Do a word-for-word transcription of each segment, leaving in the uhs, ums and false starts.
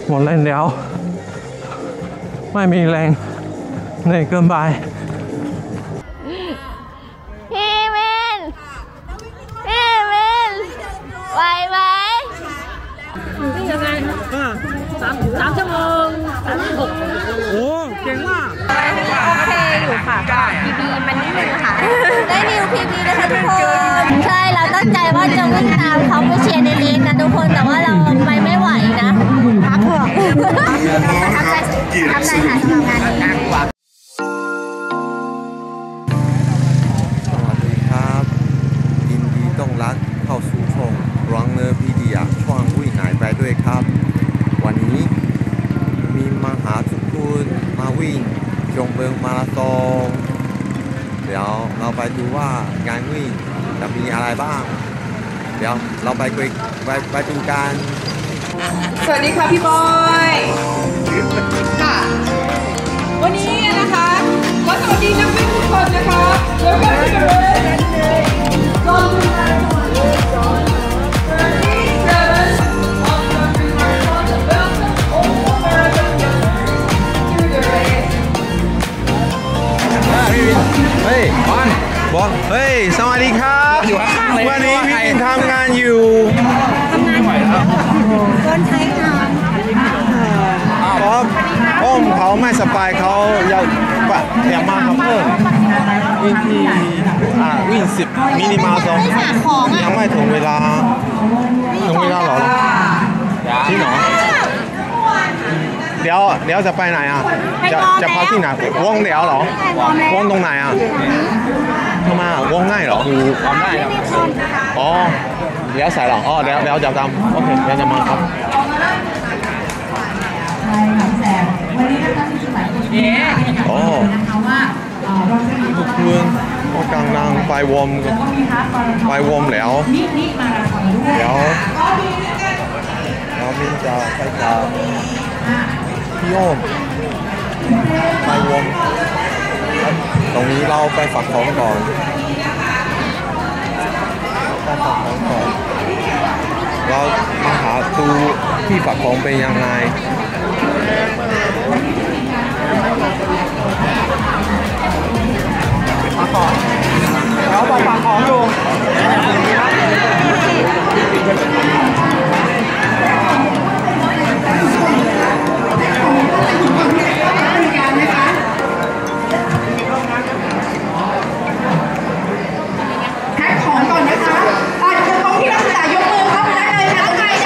หมดแรงแล้วไม่มีแรงเหนื่อยเกินไปพี่เมนพี่เมนไหวไหมวิ่งยังไงสามสามชั่วโมงสามสิบหกโอ้เก่งมากโอเคอยู่ค่ะพีบีมันนิดนึงค่ะได้นิวพีบีนะคะทุกคนใช่เราตั้งใจว่าจะวิ่งตามเขาไปเชียร์ในเลนนะทุกคนแต่ว่าเราไปไม่ไหวนะพักเถอะประทับใจประทับใจค่ะสำหรับงานนี้สวัสดีครับยินดีต้อนรับเข้าสู่ช่อง Runner Pedia ช่องวิ่งไหนไปด้วยครับวันนี้มีมาหาทุกคนมาวิ่งจงเบิงมาราธอนเดี๋ยวเราไปดูว่างานวิ่งจะมีอะไรบ้างเดี๋ยวเราไปคุยไปไปดูกันสวัสดีค่ะพี่บอยค่ะวันนี้นะคะขอสวัสดีนักวิ่งทุกคนนะคะแล้วก็ที่เดินจนเฮ้ยบอลบอลเฮ้ยสวัสดีครับอยู่ข้างๆเลยวันนี้พี่วินทำงานอยู่ทำงานอยู่คนไทยทำครับอ้อมเขาไม่สบายเขาอยากอยากมาครับเพิ่มวิ่งที่อ่าวิ่งสิบมินิมาราธอนยังไม่ถึงเวลาถึงเวลาหรอที่ไหนเดี๋ยวเดี๋ยวจะไปไหนอ่ะจะจะพักที่ไหนวงเดี๋ยวหรอวงตรงไหนอ่ะทำไมวงง่ายหรอคือความง่ายอ๋อเดี๋ยวใส่หรออ๋อเดี๋ยวเดี๋ยวจะทำโอเคเดี๋ยวจะมาครับโอ้ทุกคนก็กำลังไปวอร์มไปวอร์มแล้วเดี๋ยวเราบินจะไปกับพี่โอมไปวอร์มตรงนี้เราไปฝักของก่อนไปฝักของก่อนเรามาหาดูที่ฝักของเป็นยังไงฝักของเราไปฝักของอยู่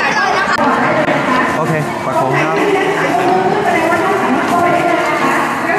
โอเคฝากของครับ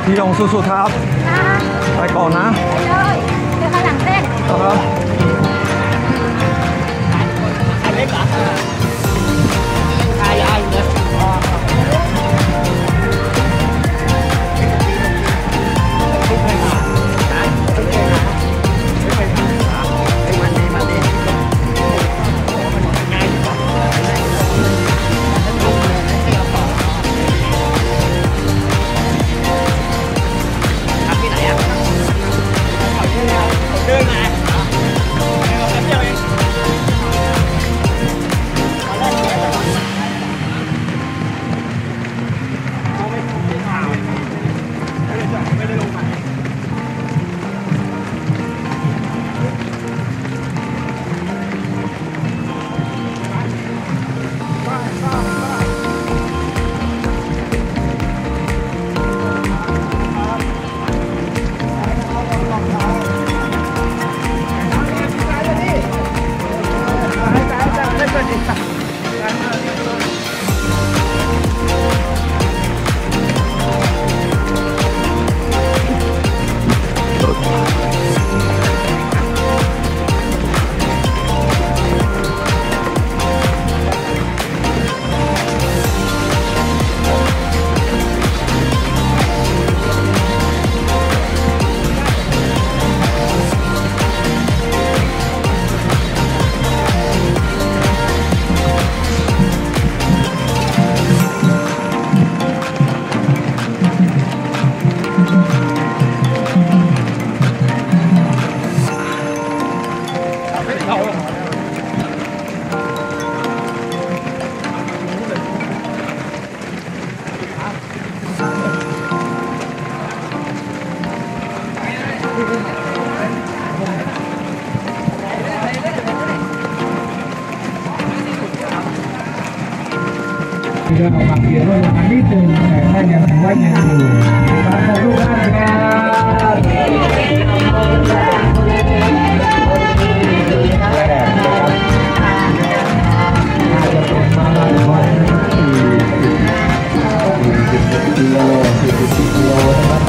พี่ยงสุดๆครับไปก่อนนะไปเลยเดี๋ยวข้างหลังเต้นครับเดินออกมาเขียนว่าอันนี้ตึงแต่ถ้ายังถือว่ายังอยู่ตามของลูกบ้านครับอาจจะเป็นมาวันสี่สิบกิโลสี่สิบกิโลนะครับ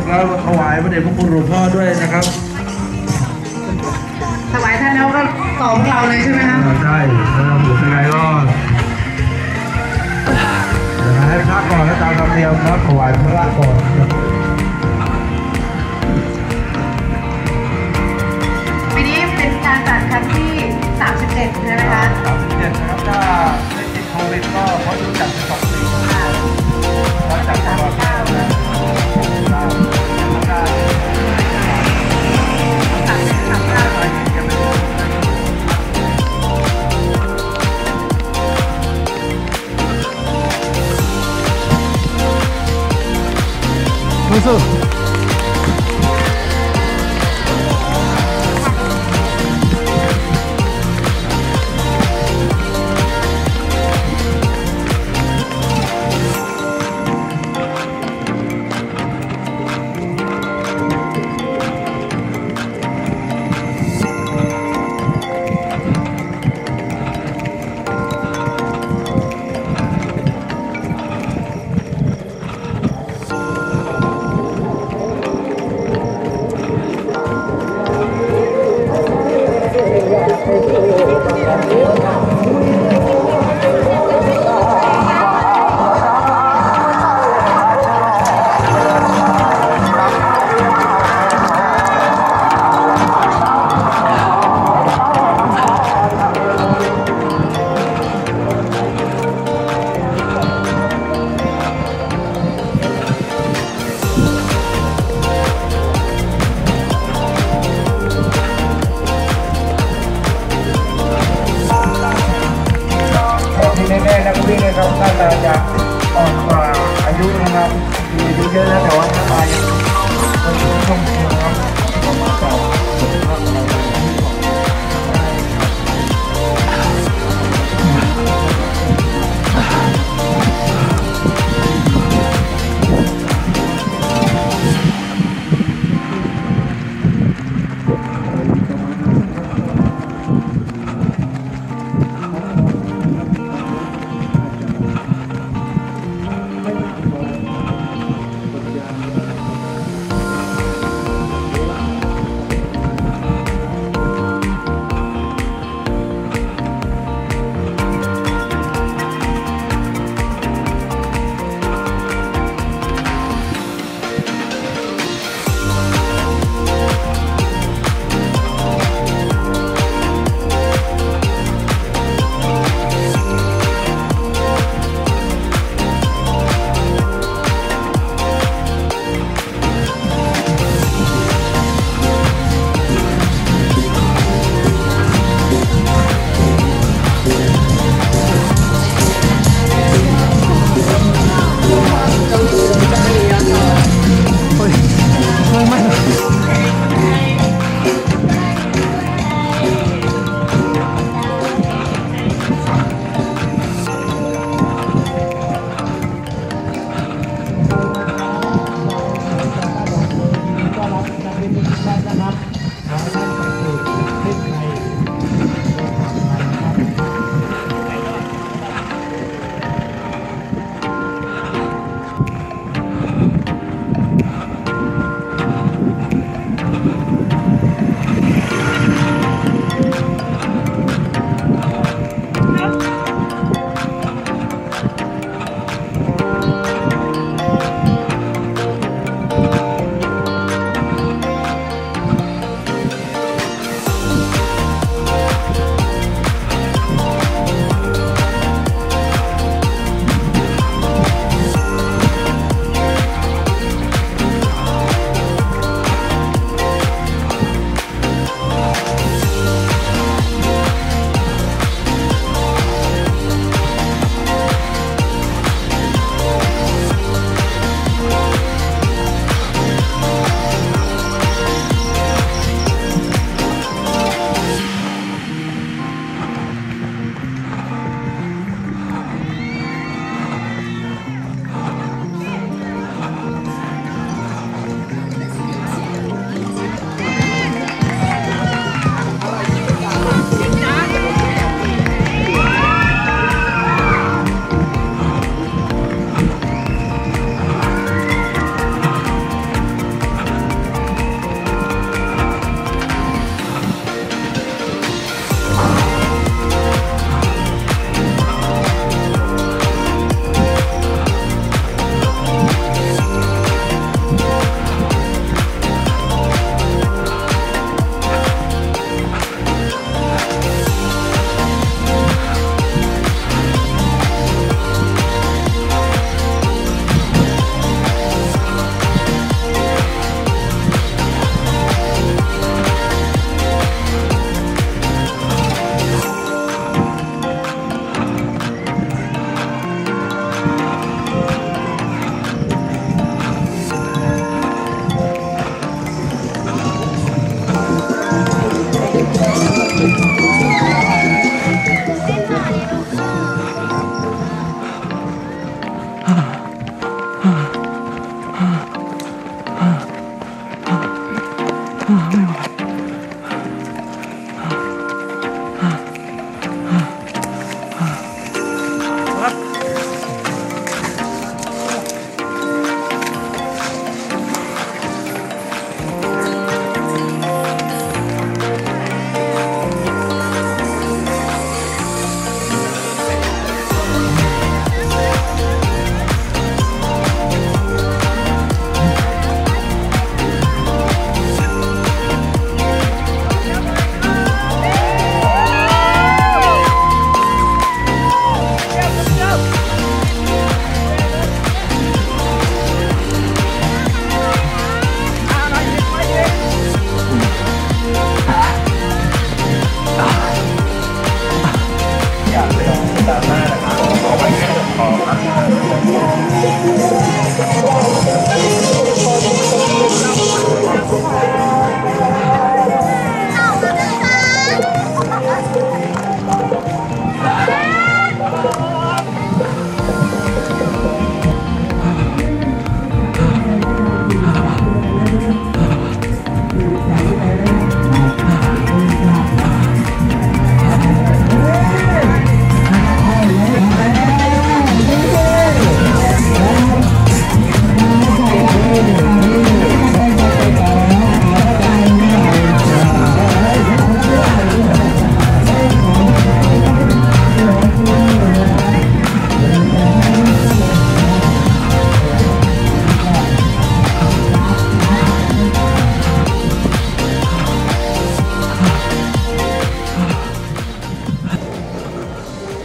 แล้วถวายพระเดชพระคุณหลวงพ่อด้วยนะครับถวายท่านแล้วก็ต่อพวกเราเลยใช่ไหมคะใช่นะครับอยู่ยังไงก็เดี๋ยวให้พระก่อนแล้วตามธรรมเนียมครับถวายพระก่อนปีนี้เป็นการจัดครั้งที่สามสิบเจ็ดใช่ไหมคะสามสิบเจ็ดนะครับถ้าไม่ติดโควิดก็เขาดูจัดสิบสองปีเขาจัดตลอดเก้านะเก้าเก้าสามสิบสามเก้าสู้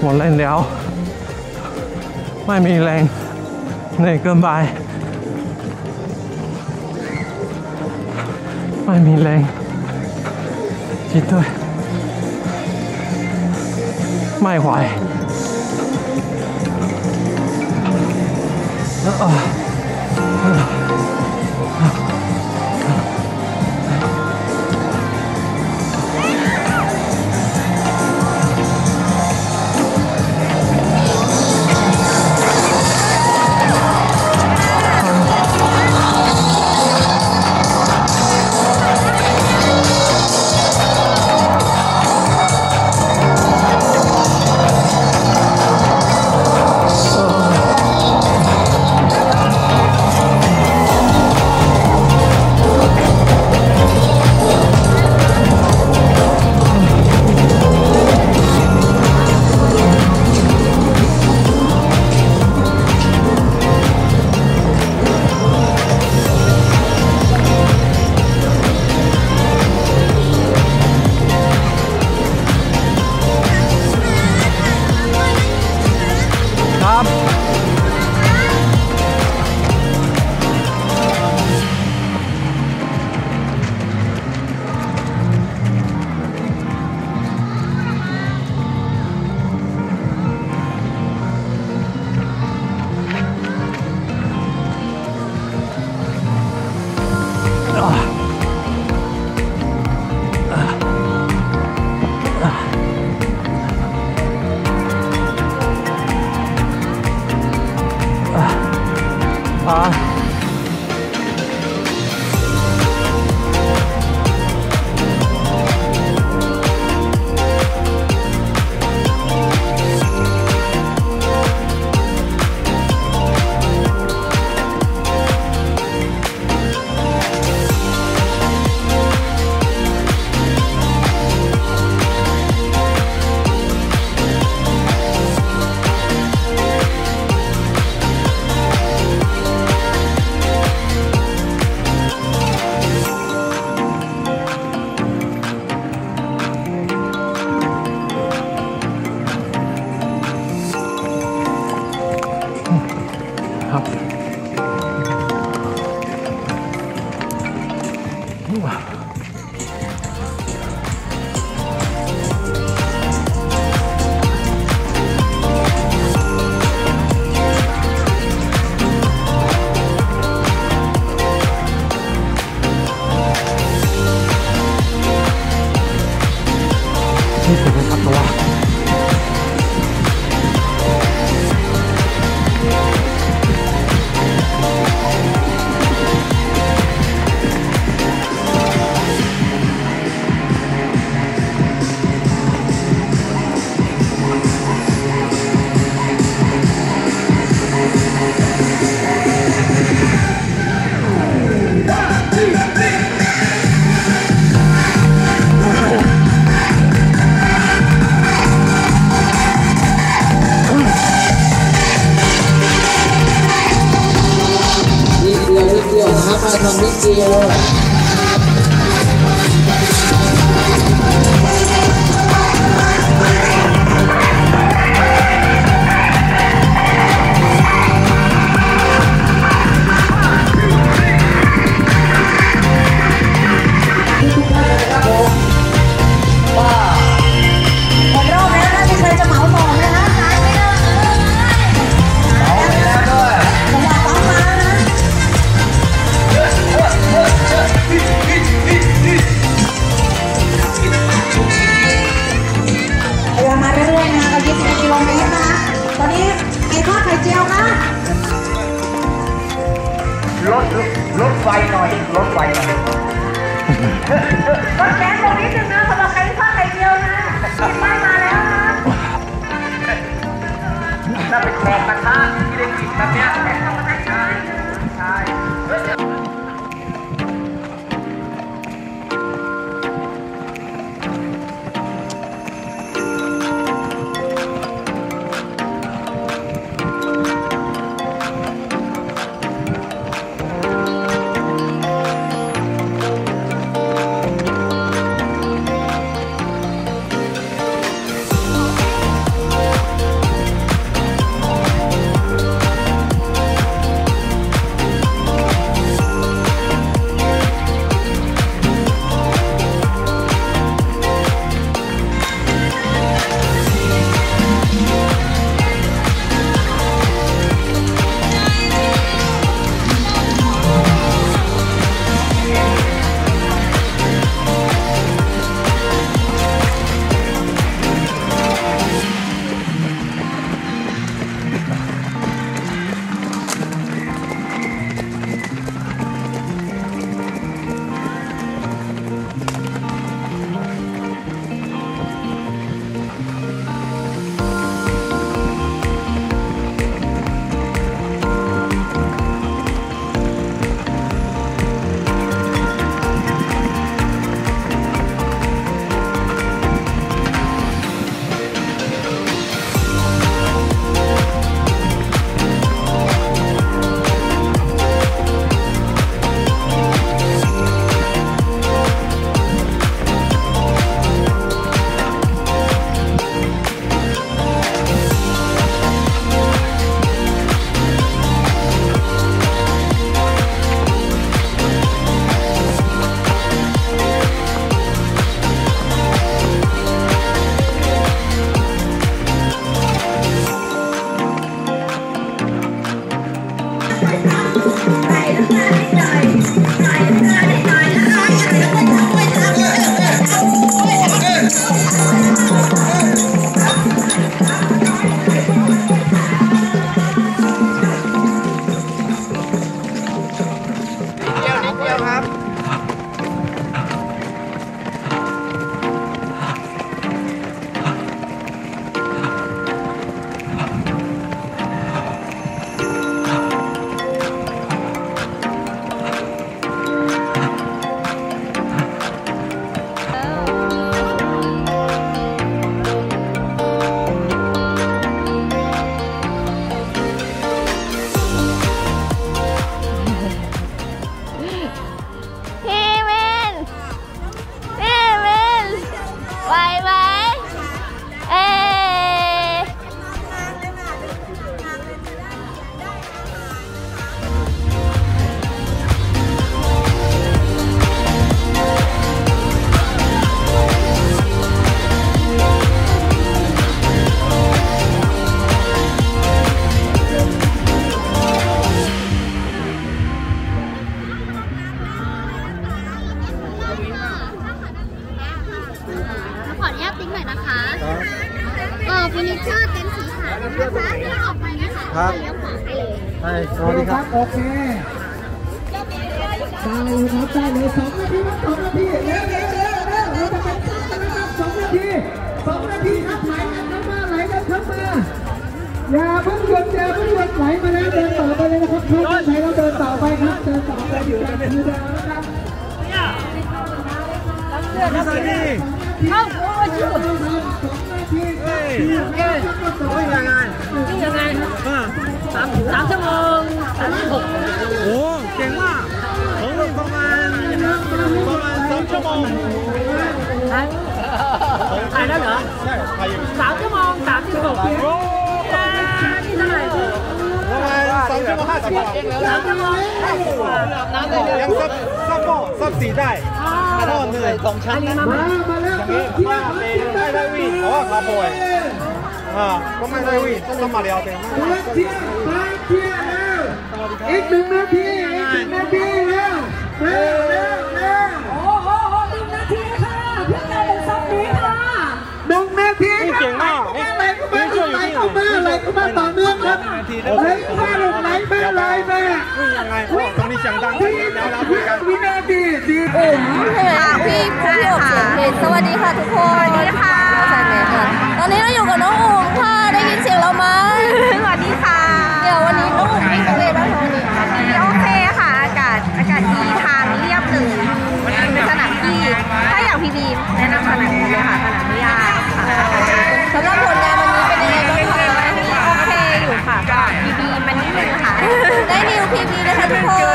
หมดแรงเดียวไม่มีแรงเหนื่อยเกินไปไม่มีแรงจิตด้วยไม่ไหวนี่ถึงนะครับตัวลดลดไฟหน่อยลดไฟหน่อยรถแก๊สตรงนี้นึงนะสำหรับใครที่ทอดไข่เจียวนะกินไม่มาแล้วนะถ้าเป็นแขกกระทะที่ได้กินแบบเนี้ยใช่ใช่นุญาตติ๊กหน่อยนะคะเออฟินิชเชอร์เต็นท์สีขาวนะคะที่เราออกไปนะคะครับเลี้ยวขวาได้เลยใช่สวัสดีครับโอเคได้เลยครับได้เลยสองนาทีครับสองนาทีเร็วเร็วเร็วเร็วเราจะเป็นสั้นกันนะครับสองนาทีสองนาทีครับไหลกันเข้ามาไหลกันเข้ามาอย่าเพิ่งหยุดอย่าเพิ่งหยุดไหลมาแล้วเดินต่อไปเลยนะครับเพื่อนไหนเราเดินต่อไปครับเดินต่อไปอยู่ในที่เดิมนะครับสวัสดีเข้าโอ้ยสองนาทีเฮ้ยเฮ้ยยังไงยังไงสามสามชั่วโมงสามสิบหกโอ้เก่งมากผมประมาณประมาณสองชั่วโมงถ่ายแล้วเหรอใช่ถ่ายอยู่สามชั่วโมงสามสิบหกโอ้ที่เท่าไหร่ประมาณสองชั่วโมงห้าสิบสามชั่วโมงยังซับซับโม่ซับสีได้ก็เหนื่อยสองชั้นมามาแล้วที่ว่าไม่ได้วิ่งเพราะว่าขาป่วยอ่าก็ไม่ได้วิ่งต้องต้องมาเรียวเต็มเที่ยวมาเที่ยวแล้วอีกหนึ่งนาทีอีกหนึ่งนาทีแล้วเร็วเร็วเร็วโอ้โหหนึ่งนาทีค่ะเพื่อการเป็นซับนี้ค่ะหนึ่งนาทีเก่งมากไหลเข้ามาไหลเข้ามาไหลเข้ามาต่อเนื่องครับไหลเข้ามาไหลมาไหลมาวิ่งยังไงตรงนี้เสียงดังแล้วเราคุยกันวินาทีดีโอ้ใช่ไหมพี่พี่อบเสียงเพลงสวัสดีค่ะทุกคนสวัสดีค่ะใช่ไหมคะตอนนี้เราอยู่กับน้องอุ๋มค่ะได้ยินเสียงเราไหมสวัสดีค่ะเดี๋ยววันนี้น้องอุ๋มวิ่งเป็นไงบ้างคะวันนี้โอเคค่ะอากาศอากาศดีทางเรียบเลยเป็นสนามที่ถ้าอยากพีบีแนะนำสนามนี้เลยค่ะสนามไม่ยากค่ะสำหรับผลงานวันนี้เป็นยังไงบ้างคะโอเคอยู่ค่ะก็พีบีมันนิดนึงค่ะได้นิวพีบีนะคะทุกคน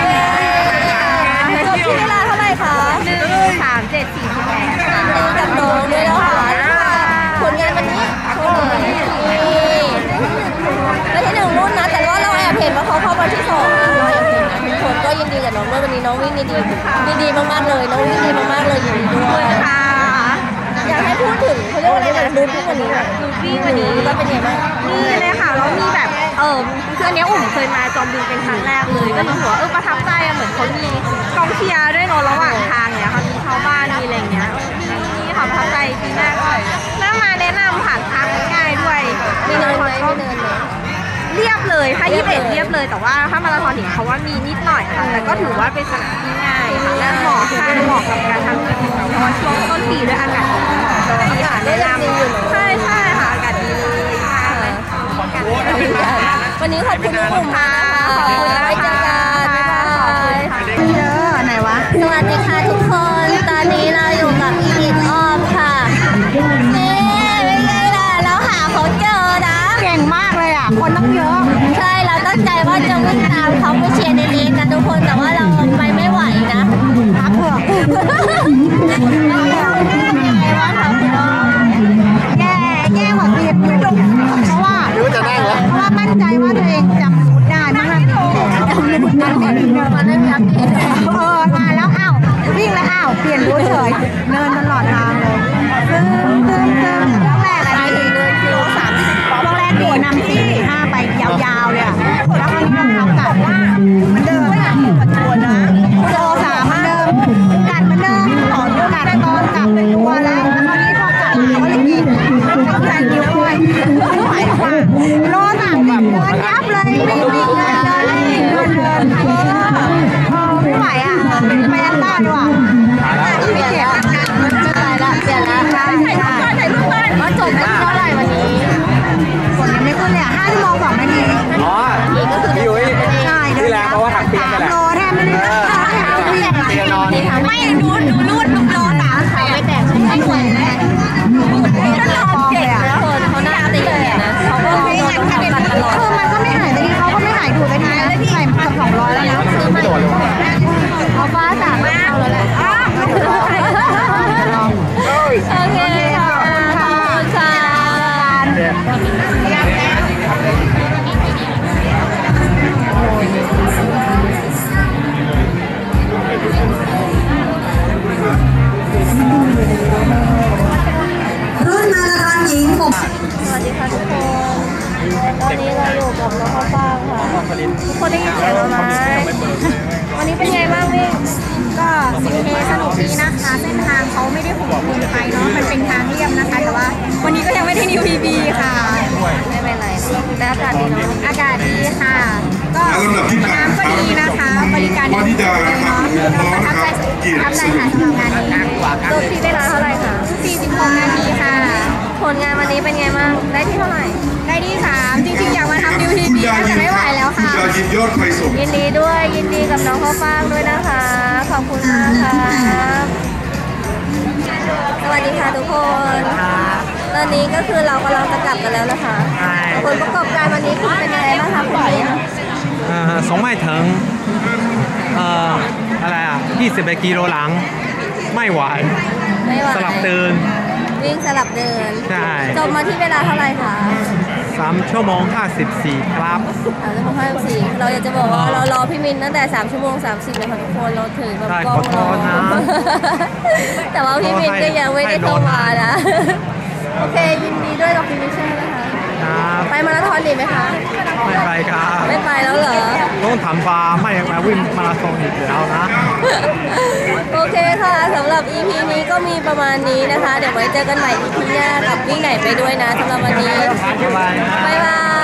จบที่เวลาเท่าไหร่คะหนึ่งสามเจ็ดสี่สิบแปดค่ะกับน้องด้วยนะคะผลงานวันนี้โชว์เลยได้ที่หนึ่งรุ่นนะแต่ว่าเราแอบเห็นว่าเขาเข้ามาที่สองเราแอบเห็นนะทุกคนก็ยินดีกับน้องด้วยวันนี้น้องวิ่งดีดีดีมากๆเลยน้องวิ่งดีมากๆเลยยินดีด้วยค่ะอยากให้พูดถึงเขาเรียกว่าอะไรนะดูที่วันนี้ดูที่วันนี้ก็เป็นยังไงบ้างนี่เลยค่ะแล้วมีแบบเออคืออันนี้อุ่มเคยมาจอมบึงเป็นครั้งแรกเลยก็รู้สึกว่าเออประทับใจอะเหมือนเขามีกองเชียร์ด้วยเนาะระหว่างทางเนี่ยค่ะมีชาวบ้านมีอะไรเงี้ยมีความประทับใจดีมากเลยแล้วมาแนะนำผ่านทางง่ายด้วยไม่เนินไหมไม่เนินเลยเรียบเลยถ้ายี่สิบเอ็ดเรียบเลยแต่ว่าถ้ามาราธอนเนี่ยเขาว่ามีนิดหน่อยค่ะแต่ก็ถือว่าเป็นสนามที่ง่ายค่ะและเหมาะค่ะเหมาะกับการทำกิจกรรมเพราะว่าช่วงต้นปีด้วยอากาศดีค่ะแนะนำใช่ใช่ค่ะอากาศดีเลยค่ะวันนี้ขอบคุณทุกคนค่ะขอบคุณแล้วเจอกันบ๊ายบายเจอไหนวะสวัสดีค่ะทุกคนตอนนี้เราอยู่กับอีลิทอ้อมค่ะนี่ไม่ใช่ละเราหาเขาเจอนะเก่งมากเลยอ่ะคนต้องเยอะใช่เราตั้งใจว่าจะวิ่งตามเขาไปเชียร์ในเลนกันทุกคนแต่ว่าเราไปไม่ไหวนะพักเถอะยังไงบ้างคะคุณน้องแย่แย่กว่าปีไม่ลงเพราะว่าจะได้เหรอเพราะว่ามั่นใจว่าตัวเองจำรูทได้มากจำรูทได้มันไม่มีอัปเดตเออมาแล้วอ้าววิ่งแล้วอ้าวเปลี่ยนรูทเฉยเนินตลอดทางเลยซึ่งซึ่งซึ่งช่วงแรกอะไรเดินกิโลสามสิบช่วงแรกโดดนำสี่ห้าไปยาวๆเลยอ่ะแล้วคราวนี้เราทำกับว่ามันเดิมอ่ะปัจจุบันนะโลสามมันเดิมกัดมันเดิมต่อเนื่องกัดตอนกลับเป็นตัวแล้วแล้วคราวนี้พอกลับมาก็เลยกินตั้งใจกินด้วยไม่ไหวค่ะโลสามแบบเดินยับเลยวิ่งวิ่งเดินเดินเดินเดินไม่ไหวอ่ะไปอันต้าดีกว่าเปลี่ยนแล้วจะตายละเปลี่ยนแล้วถ่ายรูปก่อนถ่ายรูปก่อนว่าจบกันเท่าไหร่วันนี้คนยังไม่ขึ้นเลยอ่ะห้าชั่วโมงสองนาทีอ๋อพี่ยุ้ยใช่เดินเพราะว่าถักเปียกนั่นแหละโลแทบไม่ได้เปียกนอนไม่ดูดูรูดดูโลสามแตกไม่แตกไม่ไหวแล้วถ้าเราเก่งนะคนเขาหน้าตีนะเขาก็โดนทำกันตลอดคือมันก็ไม่หายแต่ที่เขาก็ไม่หายดูแต่ทีนะใส่กับสองร้อยแล้วนะซื้อใหม่เขาฟ้าสามไม่เอาแล้วแหละโอเคค่ะขอบคุณค่ะรุ่นมาราธอนหญิงผมสวัสดีค่ะทุกคนตอนนี้เราอยู่กับน้องข้าวฟ่างค่ะทุกคนได้ยินเสียงเราไหมวันนี้เป็นไงบ้างวิ่งก็สิงเฮสนุกดีนะคะ เส้นทางเขาไม่ได้โหดเกินไปเนาะมันเป็นทางเรียบนะคะ แต่ว่าวันนี้ก็ยังไม่ได้นิวพีบีค่ะไม่เป็นไรแต่อากาศดีเนาะอากาศดีค่ะ ก็น้ำก็ดีนะคะ บริการดีเลยเนาะประทับใจประทับใจค่ะสำหรับงานนี้ตัวพี่ได้ร้อยเท่าไหร่คะสี่สิบหกนาทีค่ะ ผลงานวันนี้เป็นไงบ้างได้ที่เท่าไหร่ได้ที่สามจริงๆอยากมาทำนิวพีบีแต่ไม่ไหวแล้วค่ะยินดีด้วยยินดีกับน้องข้าวฟ่างด้วยนะคะขอบคุณมากค่ะสวัสดีค่ะทุกคนตอนนี้ก็คือเรากำลังจะกลับกันแล้วนะคะผลประกอบการวันนี้คุณเป็นยังไงบ้างคะคุณพี่เอ่อสองไม้ถึงเอ่ออะไรอ่ะยี่สิบกิโลหลังไม่ไหวไม่ไหวสลับเดินวิ่งสลับเดินใช่จบมาที่เวลาเท่าไหร่คะสามชั่วโมงห้าสิบสี่ครับสามชั่วโมงห้าสิบสี่เราอยากจะบอกว่าเรารอพี่มินตั้งแต่สามชั่วโมงสามสิบเลยค่ะทุกคนเราถือแบบใช่กล้องขอโทษนะแต่ว่าพี่มินก็ยังไม่ได้เข้ามานะโอเคยินดีด้วยกับพี่มินใช่ไหมคะครับไปมาราธอนดีไหมคะไม่ไปครับไม่ไปแล้วเหรอต้องทำฟาร์มไม่มาวิ่งมาราธอนอีกแล้วนะโอเคค่ะสำหรับ อี พี นี้ก็มีประมาณนี้นะคะ เดี๋ยวไว้เจอกันใหม่ อี พี หน้ากับวิ่งไหนไปด้วยนะสำหรับวันนี้บ๊ายบายนะบ๊ายบาย